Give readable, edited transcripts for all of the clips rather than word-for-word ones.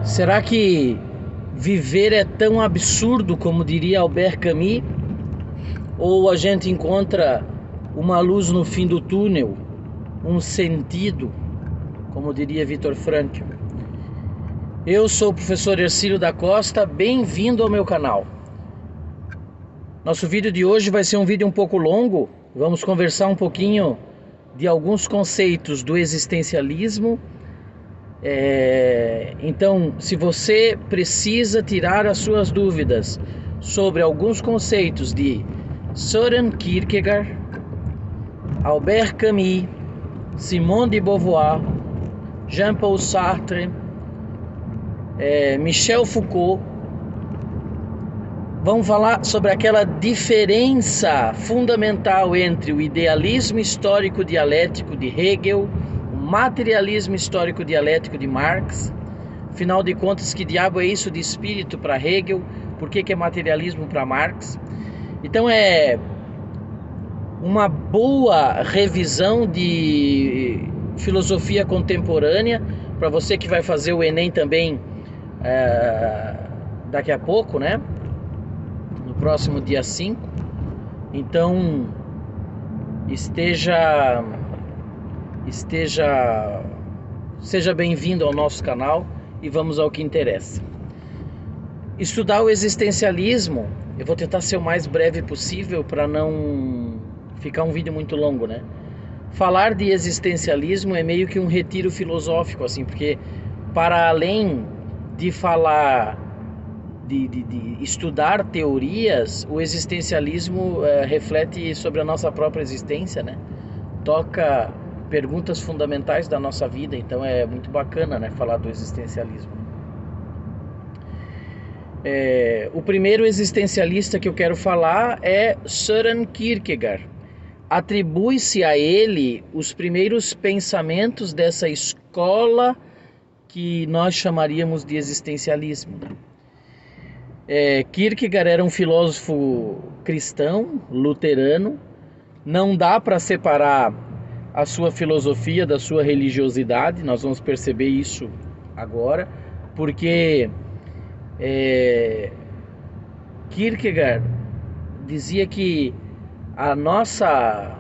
Será que viver é tão absurdo como diria Albert Camus? Ou a gente encontra uma luz no fim do túnel, um sentido, como diria Viktor Frankl? Eu sou o professor Hercílio da Costa, bem-vindo ao meu canal. Nosso vídeo de hoje vai ser um vídeo um pouco longo. Vamos conversar um pouquinho de alguns conceitos do existencialismo. Então, se você precisa tirar as suas dúvidas sobre alguns conceitos de Søren Kierkegaard, Albert Camus, Simone de Beauvoir, Jean-Paul Sartre, Michel Foucault, vamos falar sobre aquela diferença fundamental entre o idealismo histórico dialético de Hegel, o materialismo histórico dialético de Marx. Afinal de contas, que diabo é isso de espírito para Hegel? Por que é materialismo para Marx? Então é uma boa revisão de filosofia contemporânea para você que vai fazer o Enem também daqui a pouco, né? No próximo dia 5. Então seja bem-vindo ao nosso canal e vamos ao que interessa. Estudar o existencialismo, eu vou tentar ser o mais breve possível para não ficar um vídeo muito longo, né? Falar de existencialismo é meio que um retiro filosófico, assim, porque para além de falar, de estudar teorias, o existencialismo reflete sobre a nossa própria existência, né? Toca perguntas fundamentais da nossa vida, então é muito bacana, né, falar do existencialismo. O primeiro existencialista que eu quero falar é Søren Kierkegaard. Atribui-se a ele os primeiros pensamentos dessa escola que nós chamaríamos de existencialismo. Kierkegaard era um filósofo cristão, luterano. Não dá para separar a sua filosofia da sua religiosidade, nós vamos perceber isso agora, porque Kierkegaard dizia que a nossa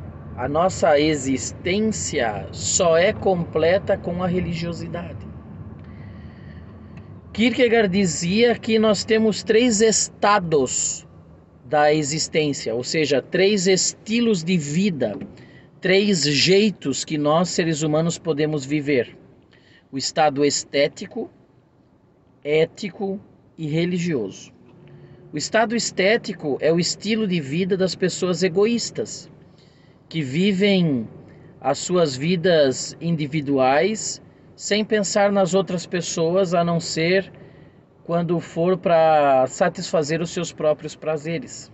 existência só é completa com a religiosidade. Kierkegaard dizia que nós temos 3 estados da existência, ou seja, 3 estilos de vida, 3 jeitos que nós seres humanos podemos viver: o estado estético, ético e religioso. O estado estético é o estilo de vida das pessoas egoístas, que vivem as suas vidas individuais sem pensar nas outras pessoas, a não ser quando for para satisfazer os seus próprios prazeres.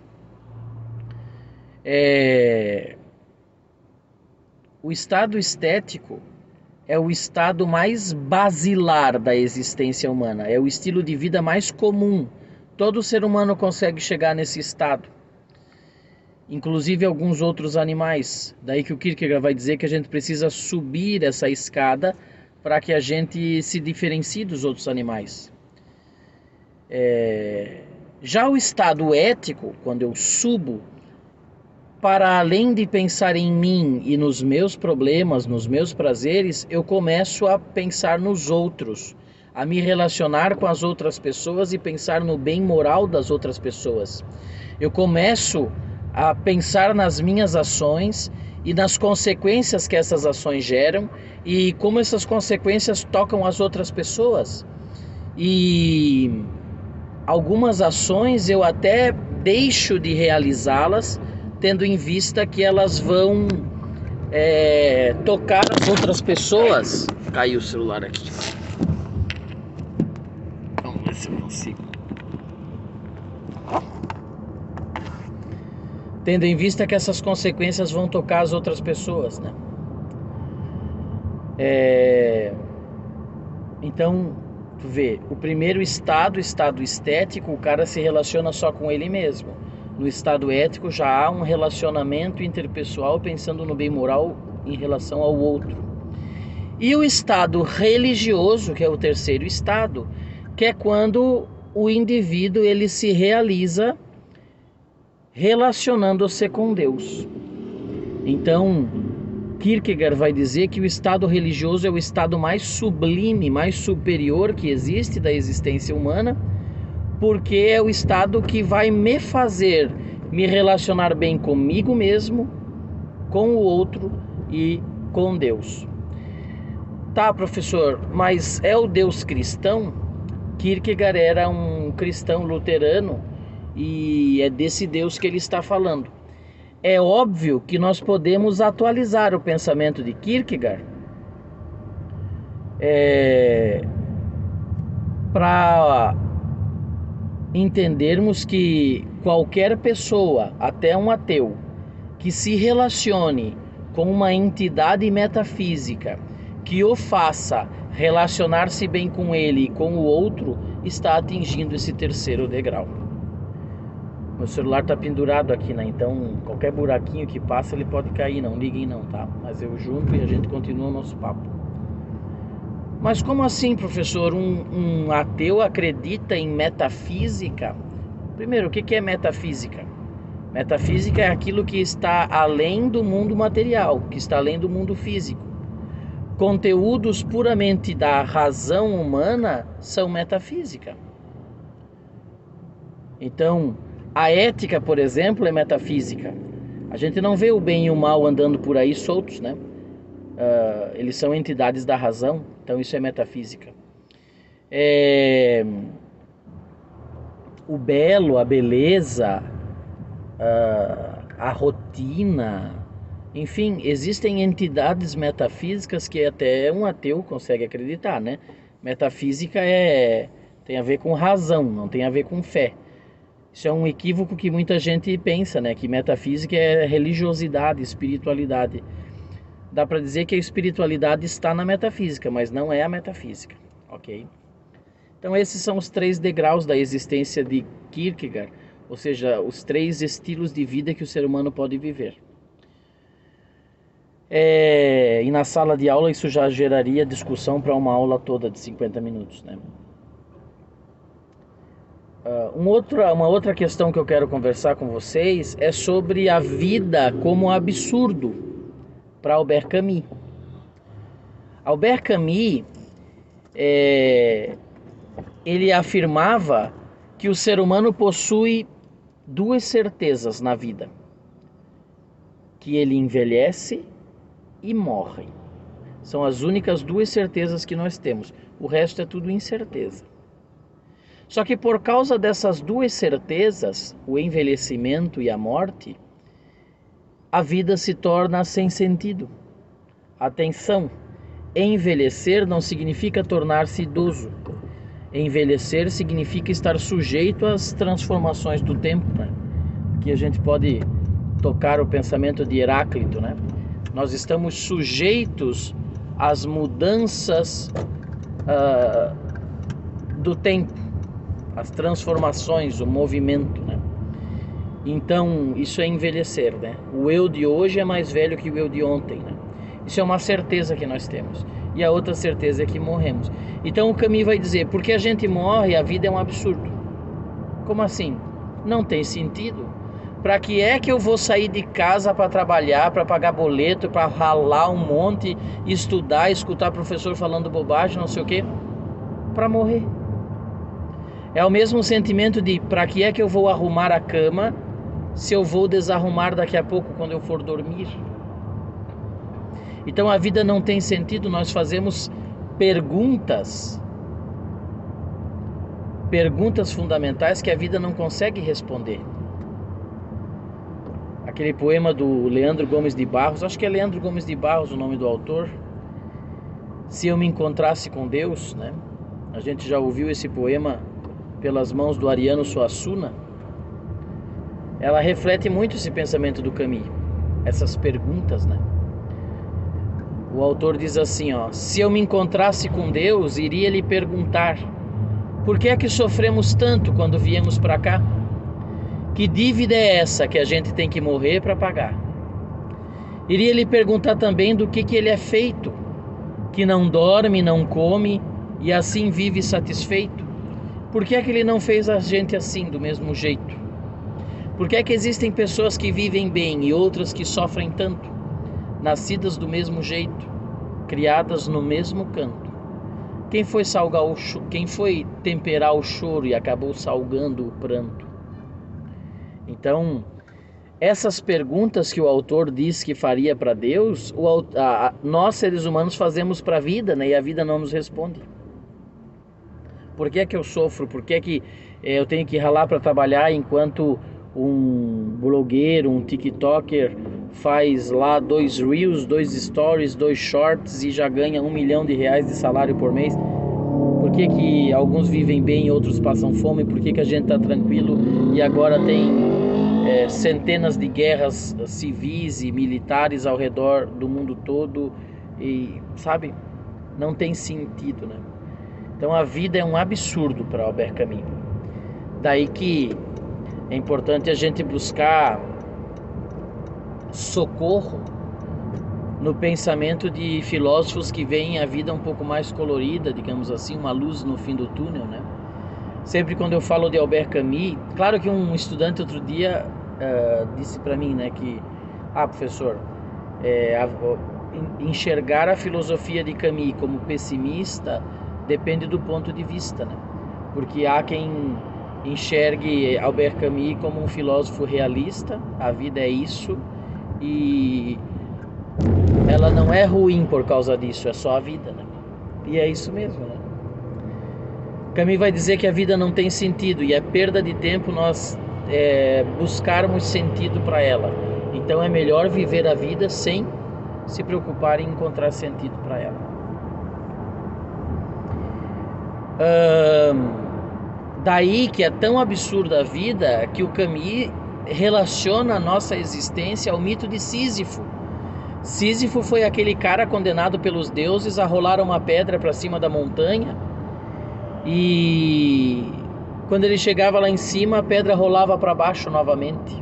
O estado estético é o estado mais basilar da existência humana, é o estilo de vida mais comum. Todo ser humano consegue chegar nesse estado, inclusive alguns outros animais. Daí que o Kierkegaard vai dizer que a gente precisa subir essa escada para que a gente se diferencie dos outros animais. Já o estado ético, quando eu subo, para além de pensar em mim e nos meus problemas, nos meus prazeres, eu começo a pensar nos outros, a me relacionar com as outras pessoas e pensar no bem moral das outras pessoas. Eu começo a pensar nas minhas ações e nas consequências que essas ações geram e como essas consequências tocam as outras pessoas. E algumas ações eu até deixo de realizá-las, tendo em vista que elas vão tocar as outras pessoas. Caiu o celular aqui. Vamos ver se eu consigo. Tendo em vista que essas consequências vão tocar as outras pessoas, né? Então, tu vê, o primeiro estado estético, o cara se relaciona só com ele mesmo. No estado ético já há um relacionamento interpessoal pensando no bem moral em relação ao outro. E o estado religioso, que é o terceiro estado, que é quando o indivíduo ele se realiza relacionando-se com Deus. Então, Kierkegaard vai dizer que o estado religioso é o estado mais sublime, mais superior que existe da existência humana, porque é o estado que vai me fazer me relacionar bem comigo mesmo, com o outro e com Deus. Tá, professor, mas é o Deus cristão? Kierkegaard era um cristão luterano e é desse Deus que ele está falando. É óbvio que nós podemos atualizar o pensamento de Kierkegaard para entendermos que qualquer pessoa, até um ateu, que se relacione com uma entidade metafísica que o faça relacionar-se bem com ele e com o outro, está atingindo esse terceiro degrau. Meu celular está pendurado aqui, né? Então qualquer buraquinho que passa ele pode cair, não liguem não, tá? Mas eu junto e a gente continua o nosso papo. Mas como assim, professor? Um ateu acredita em metafísica? Primeiro, o que é metafísica? Metafísica é aquilo que está além do mundo material, que está além do mundo físico. Conteúdos puramente da razão humana são metafísica. Então, a ética, por exemplo, é metafísica. A gente não vê o bem e o mal andando por aí soltos, né? Eles são entidades da razão, então isso é metafísica. O belo, a beleza, a rotina, enfim, existem entidades metafísicas que até um ateu consegue acreditar, né? Metafísica tem a ver com razão, não tem a ver com fé. Isso é um equívoco que muita gente pensa, né? Que metafísica é religiosidade, espiritualidade. Dá para dizer que a espiritualidade está na metafísica, mas não é a metafísica, ok? Então esses são os 3 degraus da existência de Kierkegaard, ou seja, os 3 estilos de vida que o ser humano pode viver. E na sala de aula isso já geraria discussão para uma aula toda de 50 minutos, né? Uma outra questão que eu quero conversar com vocês é sobre a vida como absurdo para Albert Camus. Albert Camus, ele afirmava que o ser humano possui 2 certezas na vida: que ele envelhece e morre. São as únicas 2 certezas que nós temos. O resto é tudo incerteza. Só que por causa dessas 2 certezas, o envelhecimento e a morte, a vida se torna sem sentido. Atenção, envelhecer não significa tornar-se idoso. Envelhecer significa estar sujeito às transformações do tempo, né? Que a gente pode tocar o pensamento de Heráclito, né? Nós estamos sujeitos às mudanças do tempo, as transformações, o movimento, né? Então, isso é envelhecer, né? O eu de hoje é mais velho que o eu de ontem, né? Isso é uma certeza que nós temos. E a outra certeza é que morremos. Então o Camus vai dizer, porque a gente morre, a vida é um absurdo. Como assim? Não tem sentido. Para que é que eu vou sair de casa para trabalhar, para pagar boleto, para ralar um monte, estudar, escutar professor falando bobagem, não sei o quê? Para morrer. É o mesmo sentimento de para que é que eu vou arrumar a cama se eu vou desarrumar daqui a pouco quando eu for dormir? Então a vida não tem sentido, nós fazemos perguntas fundamentais que a vida não consegue responder. Aquele poema do Leandro Gomes de Barros, acho que é Leandro Gomes de Barros o nome do autor, Se Eu Me Encontrasse com Deus, né? A gente já ouviu esse poema pelas mãos do Ariano Suassuna. Ela reflete muito esse pensamento do Camus, essas perguntas, né? O autor diz assim, ó: se eu me encontrasse com Deus, iria lhe perguntar: por que é que sofremos tanto quando viemos para cá? Que dívida é essa que a gente tem que morrer para pagar? Iria lhe perguntar também do que ele é feito, que não dorme, não come e assim vive satisfeito? Por que é que ele não fez a gente assim, do mesmo jeito? Por que é que existem pessoas que vivem bem e outras que sofrem tanto? Nascidas do mesmo jeito, criadas no mesmo canto. Quem foi quem foi temperar o choro e acabou salgando o pranto? Então, essas perguntas que o autor diz que faria para Deus, nós seres humanos fazemos para a vida, né? E a vida não nos responde. Por que é que eu sofro? Por que é que eu tenho que ralar para trabalhar enquanto um blogueiro, um TikToker faz lá 2 Reels, 2 Stories, 2 Shorts e já ganha R$1 milhão de salário por mês? Por que que alguns vivem bem e outros passam fome? Por que que a gente está tranquilo e agora tem centenas de guerras civis e militares ao redor do mundo todo? E, sabe, não tem sentido, né? Então a vida é um absurdo para Albert Camus. Daí que é importante a gente buscar socorro no pensamento de filósofos que veem a vida um pouco mais colorida, digamos assim, uma luz no fim do túnel, né? Sempre quando eu falo de Albert Camus, claro que um estudante outro dia disse para mim, né, que, professor, enxergar a filosofia de Camus como pessimista depende do ponto de vista, né? Porque há quem enxergue Albert Camus como um filósofo realista, a vida é isso, e ela não é ruim por causa disso, é só a vida, né? E é isso mesmo, né? Camus vai dizer que a vida não tem sentido e é perda de tempo nós buscarmos sentido para ela. Então é melhor viver a vida sem se preocupar em encontrar sentido para ela. Daí que é tão absurda a vida que o Camus relaciona a nossa existência ao mito de Sísifo. Sísifo foi aquele cara condenado pelos deuses a rolar uma pedra para cima da montanha, e quando ele chegava lá em cima a pedra rolava para baixo novamente.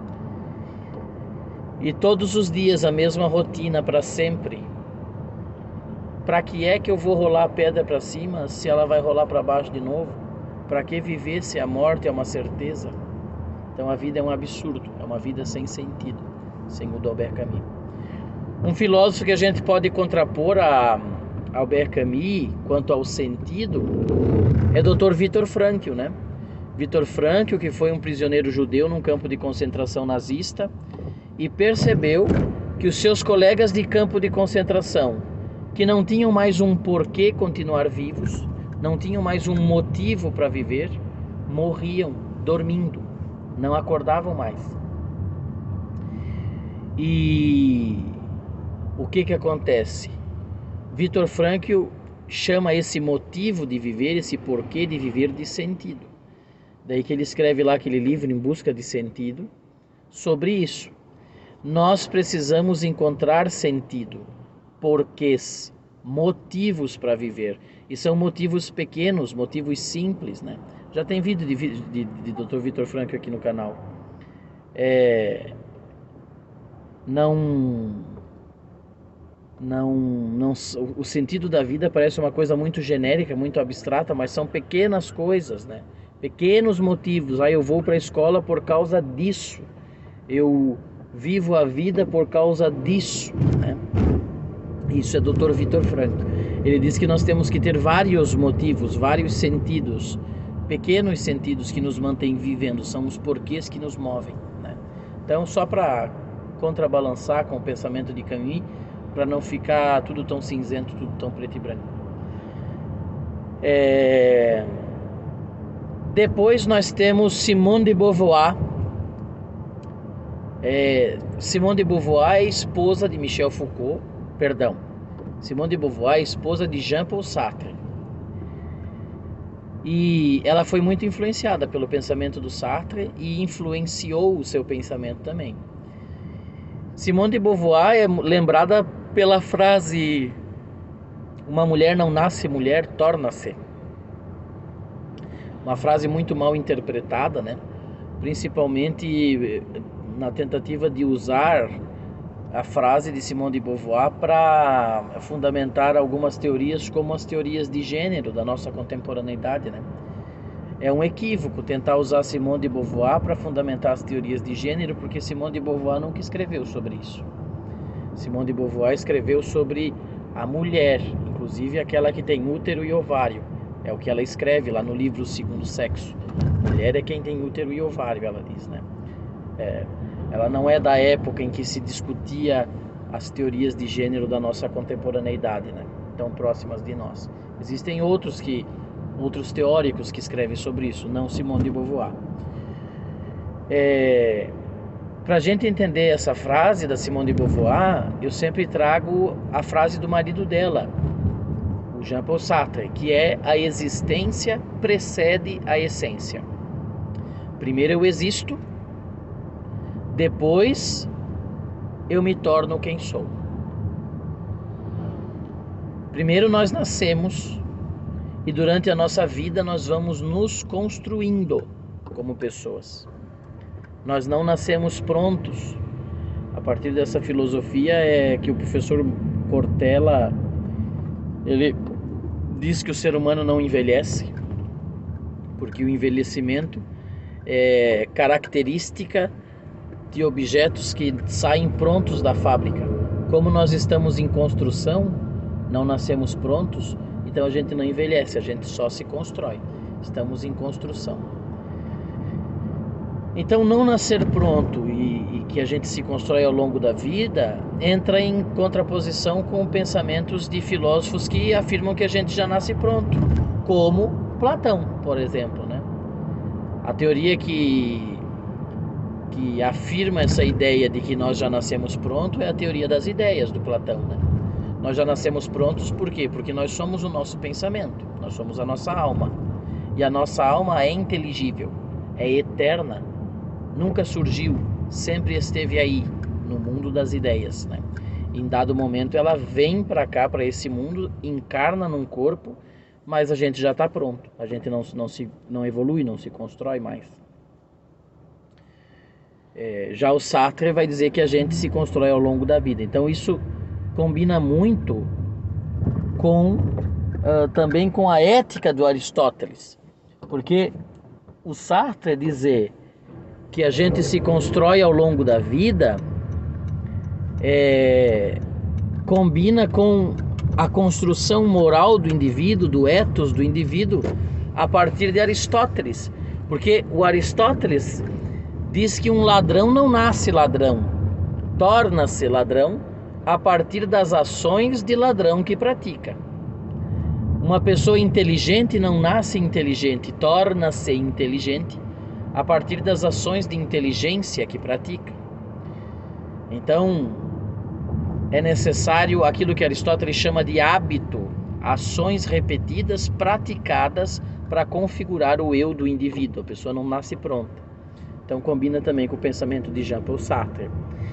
E todos os dias a mesma rotina para sempre. Para que é que eu vou rolar a pedra para cima se ela vai rolar para baixo de novo? Para que viver se a morte é uma certeza? Então a vida é um absurdo, é uma vida sem sentido, segundo Albert Camus. Um filósofo que a gente pode contrapor a Albert Camus quanto ao sentido é Dr. Viktor Frankl, né? Viktor Frankl, que foi um prisioneiro judeu num campo de concentração nazista e percebeu que os seus colegas de campo de concentração, que não tinham mais um porquê continuar vivos, não tinham mais um motivo para viver, morriam dormindo, não acordavam mais. E o que acontece? Viktor Frankl chama esse motivo de viver, esse porquê de viver, de sentido. Daí que ele escreve lá aquele livro, Em Busca de Sentido, sobre isso. Nós precisamos encontrar sentido, porquês, motivos para viver. E são motivos pequenos, motivos simples, né? Já tem vídeo de Dr. Viktor Frankl aqui no canal. O sentido da vida parece uma coisa muito genérica, muito abstrata, mas são pequenas coisas, né? Pequenos motivos. Eu vou para a escola por causa disso. Eu vivo a vida por causa disso, né? Isso é Dr. Viktor Frankl. Ele diz que nós temos que ter vários motivos, vários sentidos, pequenos sentidos que nos mantêm vivendo, são os porquês que nos movem, né? Então, só para contrabalançar com o pensamento de Camus, para não ficar tudo tão cinzento, tudo tão preto e branco. Depois nós temos Simone de Beauvoir. Simone de Beauvoir é esposa de Michel Foucault, Simone de Beauvoir é esposa de Jean-Paul Sartre. E ela foi muito influenciada pelo pensamento do Sartre e influenciou o seu pensamento também. Simone de Beauvoir é lembrada pela frase: uma mulher não nasce mulher, torna-se. Uma frase muito mal interpretada, né? Principalmente na tentativa de usar a frase de Simone de Beauvoir para fundamentar algumas teorias, como as teorias de gênero da nossa contemporaneidade, né? É um equívoco tentar usar Simone de Beauvoir para fundamentar as teorias de gênero, porque Simone de Beauvoir nunca escreveu sobre isso. Simone de Beauvoir escreveu sobre a mulher, inclusive aquela que tem útero e ovário. É o que ela escreve lá no livro O Segundo Sexo. Mulher é quem tem útero e ovário, ela diz, né? Ela não é da época em que se discutia as teorias de gênero da nossa contemporaneidade, né? Tão próximas de nós. Existem outros teóricos que escrevem sobre isso, não Simone de Beauvoir. Para a gente entender essa frase da Simone de Beauvoir, eu sempre trago a frase do marido dela, o Jean-Paul Sartre, que é: a existência precede a essência. Primeiro eu existo, depois eu me torno quem sou. Primeiro nós nascemos e durante a nossa vida nós vamos nos construindo como pessoas. Nós não nascemos prontos. A partir dessa filosofia é que o professor Cortella, ele diz que o ser humano não envelhece, porque o envelhecimento é característica de objetos que saem prontos da fábrica. Como nós estamos em construção, não nascemos prontos, então a gente não envelhece, a gente só se constrói. Estamos em construção. Então não nascer pronto e que a gente se constrói ao longo da vida entra em contraposição com pensamentos de filósofos que afirmam que a gente já nasce pronto, como Platão, por exemplo, né? A teoria que afirma essa ideia de que nós já nascemos pronto é a teoria das ideias do Platão, né? Nós já nascemos prontos por quê? Porque nós somos o nosso pensamento, nós somos a nossa alma. E a nossa alma é inteligível, é eterna, nunca surgiu, sempre esteve aí, no mundo das ideias, né? Em dado momento ela vem para cá, para esse mundo, encarna num corpo, mas a gente já está pronto, a gente não evolui, não se constrói mais. Já o Sartre vai dizer que a gente se constrói ao longo da vida. Então isso combina muito também com a ética do Aristóteles, porque o Sartre dizer que a gente se constrói ao longo da vida combina com a construção moral do indivíduo, do ethos do indivíduo, a partir de Aristóteles, porque o Aristóteles diz que um ladrão não nasce ladrão, torna-se ladrão a partir das ações de ladrão que pratica. Uma pessoa inteligente não nasce inteligente, torna-se inteligente a partir das ações de inteligência que pratica. Então, é necessário aquilo que Aristóteles chama de hábito, ações repetidas, praticadas para configurar o eu do indivíduo. A pessoa não nasce pronta. Então combina também com o pensamento de Jean-Paul Sartre.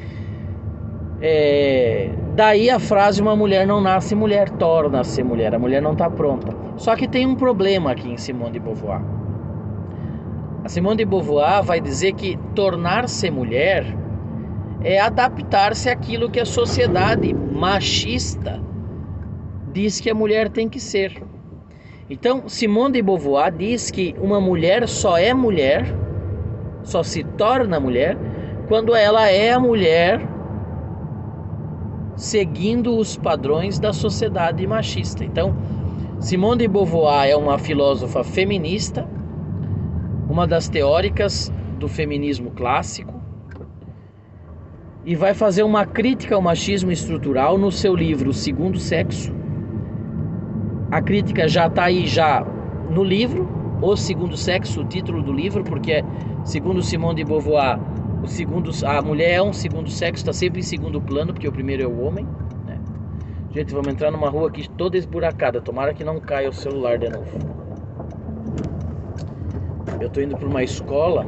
Daí a frase: uma mulher não nasce mulher, torna-se mulher. A mulher não está pronta. Só que tem um problema aqui em Simone de Beauvoir. A Simone de Beauvoir vai dizer que tornar-se mulher é adaptar-se àquilo que a sociedade machista diz que a mulher tem que ser. Então Simone de Beauvoir diz que uma mulher só é mulher, só se torna mulher quando ela é a mulher seguindo os padrões da sociedade machista. Então, Simone de Beauvoir é uma filósofa feminista, uma das teóricas do feminismo clássico, e vai fazer uma crítica ao machismo estrutural no seu livro O Segundo Sexo. A crítica já está aí já no livro, O Segundo Sexo, o título do livro, porque segundo Simone de Beauvoir, a mulher é um segundo sexo, está sempre em segundo plano, porque o primeiro é o homem, né? Gente, vamos entrar numa rua aqui toda esburacada, tomara que não caia o celular de novo. Eu estou indo para uma escola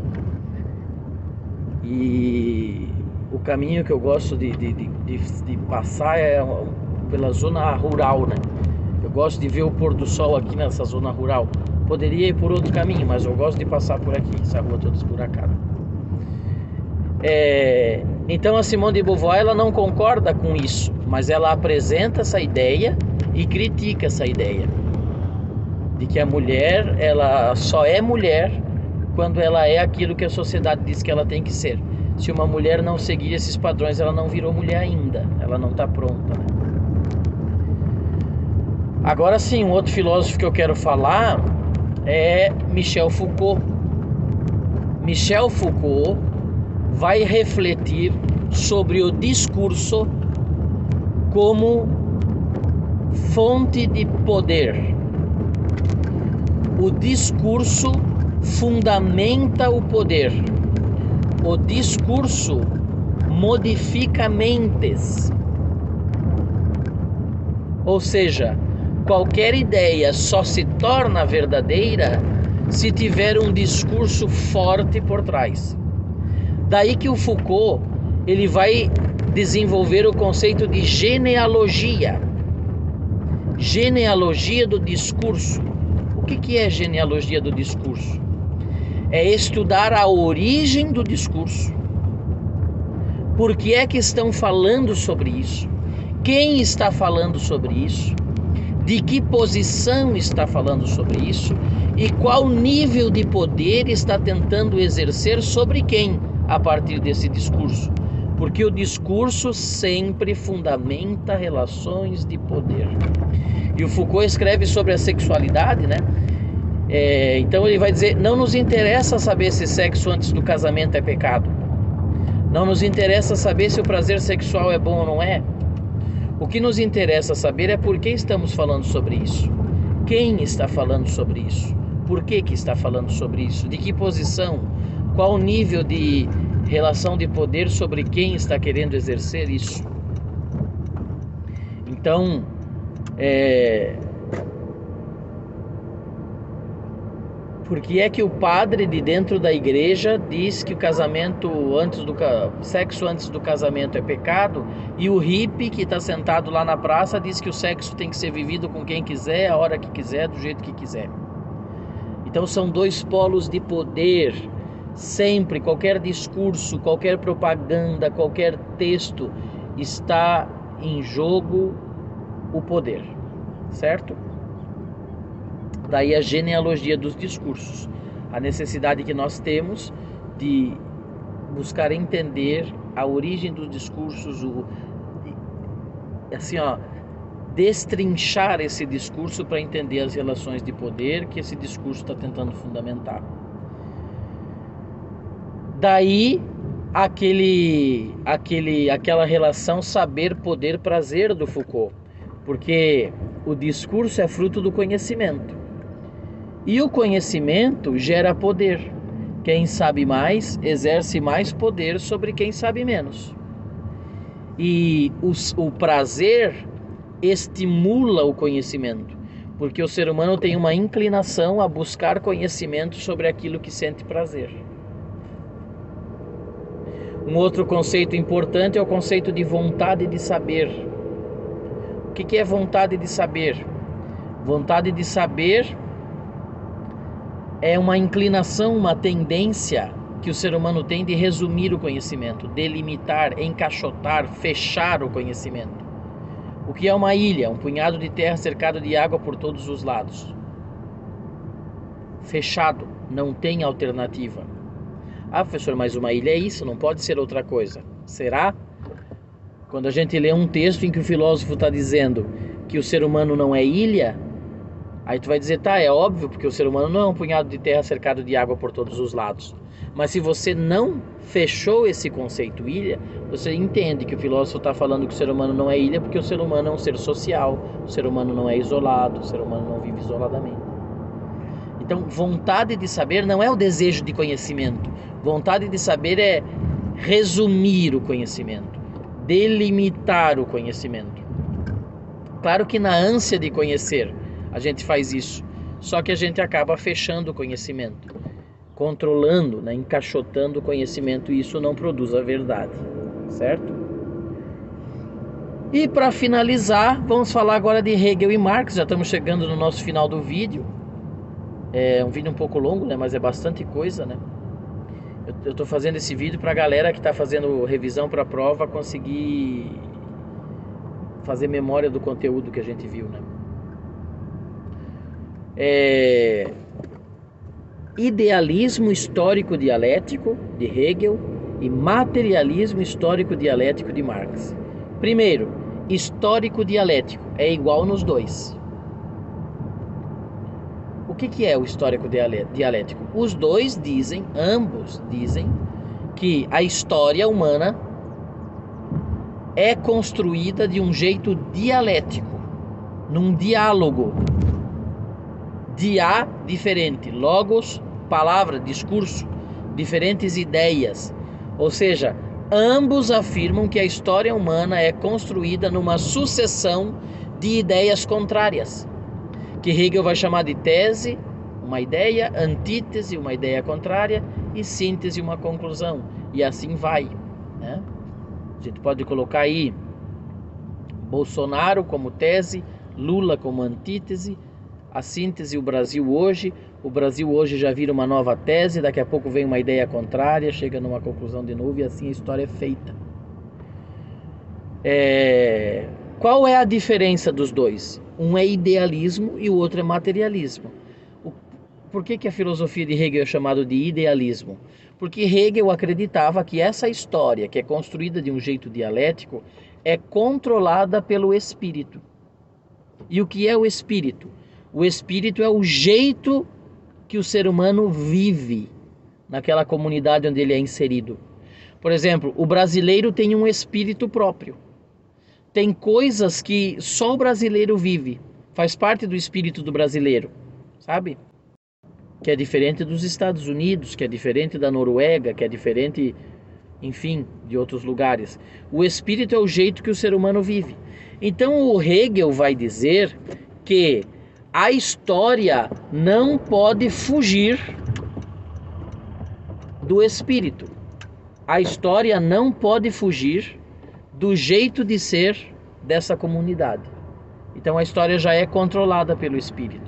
e o caminho que eu gosto de passar é pela zona rural, né? Eu gosto de ver o pôr do sol aqui nessa zona rural. Poderia ir por outro caminho, mas eu gosto de passar por aqui, essa rua toda esburacada. Então a Simone de Beauvoir ela não concorda com isso, mas ela apresenta essa ideia e critica essa ideia de que a mulher ela só é mulher quando ela é aquilo que a sociedade diz que ela tem que ser. Se uma mulher não seguir esses padrões, ela não virou mulher ainda, ela não está pronta, né? Agora sim, um outro filósofo que eu quero falar é Michel Foucault. Michel Foucault vai refletir sobre o discurso como fonte de poder. O discurso fundamenta o poder. O discurso modifica mentes. Ou seja, qualquer ideia só se torna verdadeira se tiver um discurso forte por trás. Daí que o Foucault ele vai desenvolver o conceito de genealogia. Genealogia do discurso. O que é genealogia do discurso? É estudar a origem do discurso. Por que é que estão falando sobre isso? Quem está falando sobre isso? De que posição está falando sobre isso? E qual nível de poder está tentando exercer sobre quem a partir desse discurso? Porque o discurso sempre fundamenta relações de poder. E o Foucault escreve sobre a sexualidade, né? Então ele vai dizer, não nos interessa saber se sexo antes do casamento é pecado. Não nos interessa saber se o prazer sexual é bom ou não é. O que nos interessa saber é por que estamos falando sobre isso. Quem está falando sobre isso? Por que está falando sobre isso? De que posição? Qual o nível de relação de poder sobre quem está querendo exercer isso? Então, por que é que o padre de dentro da igreja diz que o sexo antes do casamento é pecado, e o hippie que está sentado lá na praça diz que o sexo tem que ser vivido com quem quiser, a hora que quiser, do jeito que quiser? Então são dois polos de poder. Sempre, qualquer discurso, qualquer propaganda, qualquer texto, está em jogo o poder, certo? Daí a genealogia dos discursos, a necessidade que nós temos de buscar entender a origem dos discursos, destrinchar esse discurso para entender as relações de poder que esse discurso está tentando fundamentar. Daí aquela relação saber, poder, prazer do Foucault, porque o discurso é fruto do conhecimento. E o conhecimento gera poder. Quem sabe mais, exerce mais poder sobre quem sabe menos. E o prazer estimula o conhecimento, porque o ser humano tem uma inclinação a buscar conhecimento sobre aquilo que sente prazer. Um outro conceito importante é o conceito de vontade de saber. O que é vontade de saber? Vontade de saber é uma inclinação, uma tendência que o ser humano tem de resumir o conhecimento, delimitar, encaixotar, fechar o conhecimento. O que é uma ilha? Um punhado de terra cercado de água por todos os lados. Fechado, não tem alternativa. Ah, professor, mas uma ilha é isso, não pode ser outra coisa. Será? Quando a gente lê um texto em que o filósofo está dizendo que o ser humano não é ilha, aí tu vai dizer, tá, é óbvio, porque o ser humano não é um punhado de terra cercado de água por todos os lados. Mas se você não fechou esse conceito ilha, você entende que o filósofo está falando que o ser humano não é ilha, porque o ser humano é um ser social, o ser humano não é isolado, o ser humano não vive isoladamente. Então, vontade de saber não é o desejo de conhecimento. Vontade de saber é resumir o conhecimento, delimitar o conhecimento. Claro que na ânsia de conhecer, a gente faz isso, só que a gente acaba fechando o conhecimento, controlando, né, encaixotando o conhecimento, e isso não produz a verdade, certo? E para finalizar, vamos falar agora de Hegel e Marx. Já estamos chegando no nosso final do vídeo. É um vídeo um pouco longo, né, mas é bastante coisa, né? Eu estou fazendo esse vídeo para a galera que está fazendo revisão para a prova conseguir fazer memória do conteúdo que a gente viu, né? Idealismo histórico dialético de Hegel e materialismo histórico dialético de Marx. Primeiro, histórico dialético é igual nos dois. O que é o histórico dialético? Os dois dizem, ambos dizem, que a história humana é construída de um jeito dialético, num diálogo. Dia diferente, logos, palavra, discurso, diferentes ideias. Ou seja, ambos afirmam que a história humana é construída numa sucessão de ideias contrárias, que Hegel vai chamar de tese, uma ideia, antítese, uma ideia contrária, e síntese, uma conclusão. E assim vai, né? A gente pode colocar aí Bolsonaro como tese, Lula como antítese, a síntese, o Brasil hoje já vira uma nova tese, daqui a pouco vem uma ideia contrária, chega numa conclusão de novo, e assim a história é feita. Qual é a diferença dos dois? Um é idealismo e o outro é materialismo. Por que a filosofia de Hegel é chamada de idealismo? Porque Hegel acreditava que essa história, que é construída de um jeito dialético, é controlada pelo espírito. E o que é o espírito? O espírito é o jeito que o ser humano vive naquela comunidade onde ele é inserido. Por exemplo, o brasileiro tem um espírito próprio. Tem coisas que só o brasileiro vive. Faz parte do espírito do brasileiro, sabe? Que é diferente dos Estados Unidos, que é diferente da Noruega, que é diferente, enfim, de outros lugares. O espírito é o jeito que o ser humano vive. Então o Hegel vai dizer que a história não pode fugir do espírito. A história não pode fugir do jeito de ser dessa comunidade. Então a história já é controlada pelo espírito.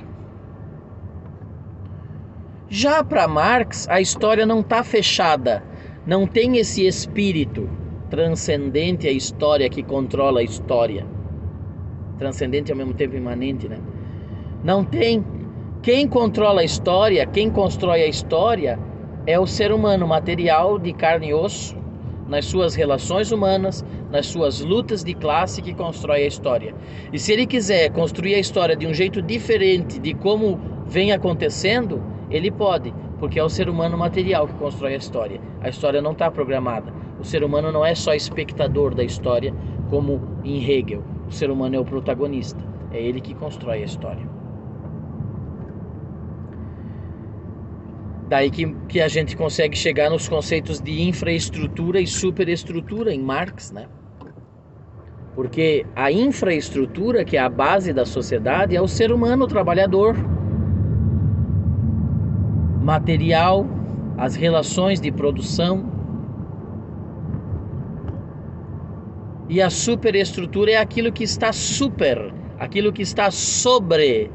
Já para Marx, a história não está fechada, não tem esse espírito transcendente à história que controla a história. Transcendente ao mesmo tempo imanente, né? Não tem. Quem controla a história, quem constrói a história é o ser humano material de carne e osso, nas suas relações humanas, nas suas lutas de classe, que constrói a história. E se ele quiser construir a história de um jeito diferente de como vem acontecendo, ele pode, porque é o ser humano material que constrói a história. A história não está programada. O ser humano não é só espectador da história, como em Hegel. O ser humano é o protagonista. É ele que constrói a história. Daí que a gente consegue chegar nos conceitos de infraestrutura e superestrutura em Marx, né? Porque a infraestrutura, que é a base da sociedade, é o ser humano trabalhador, material, as relações de produção. E a superestrutura é aquilo que está super, aquilo que está sobre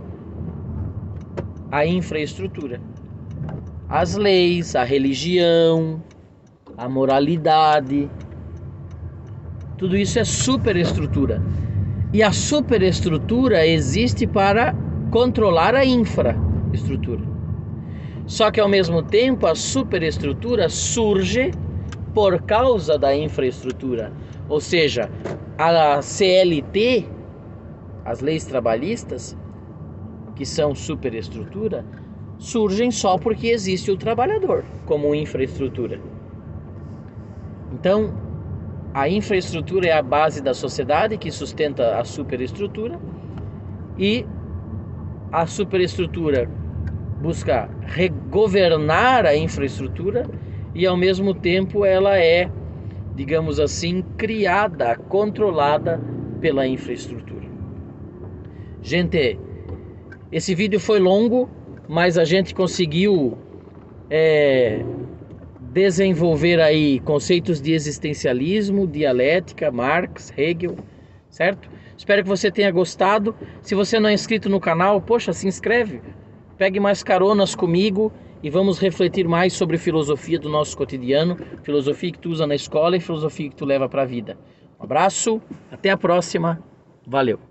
a infraestrutura. As leis, a religião, a moralidade, tudo isso é superestrutura. E a superestrutura existe para controlar a infraestrutura. Só que ao mesmo tempo a superestrutura surge por causa da infraestrutura. Ou seja, a CLT, as leis trabalhistas, que são superestrutura, surgem só porque existe o trabalhador como infraestrutura. Então, a infraestrutura é a base da sociedade que sustenta a superestrutura, e a superestrutura busca regovernar a infraestrutura, e ao mesmo tempo ela é, digamos assim, criada, controlada pela infraestrutura. Gente, esse vídeo foi longo, mas a gente conseguiu desenvolver aí conceitos de existencialismo, dialética, Marx, Hegel, certo? Espero que você tenha gostado. Se você não é inscrito no canal, poxa, se inscreve. Pegue mais caronas comigo e vamos refletir mais sobre filosofia do nosso cotidiano, filosofia que tu usa na escola e filosofia que tu leva para a vida. Um abraço, até a próxima, valeu!